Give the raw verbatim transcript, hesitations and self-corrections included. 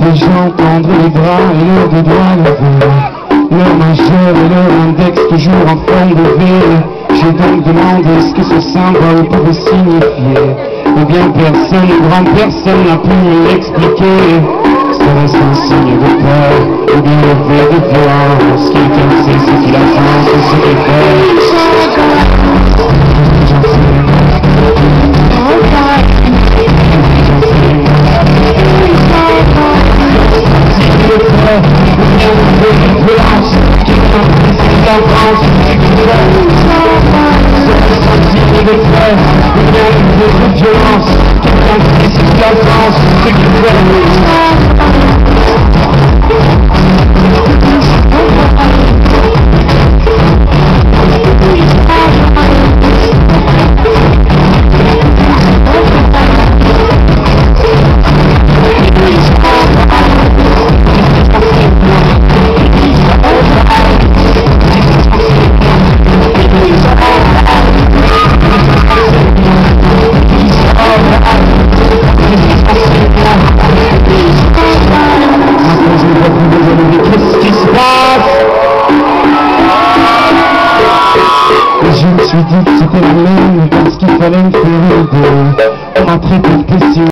gens tendre les bras et leurs deux doigts levés, leur majeur et leur index toujours en forme de V. J'ai donc demandé ce que ce symbole pouvait signifier. Eh bien personne, grand personne n'a pu me l'expliquer. Serait-ce un signe de peur ou bien le fait de violence? Quelqu'un sait ce qu'il a fait, ce qu'il fait. Violence, quelqu'un qui décide la France, ce qu'il fait. Je me suis dit que c'était la même parce qu'il fallait me faire aider. On m'a traité de question.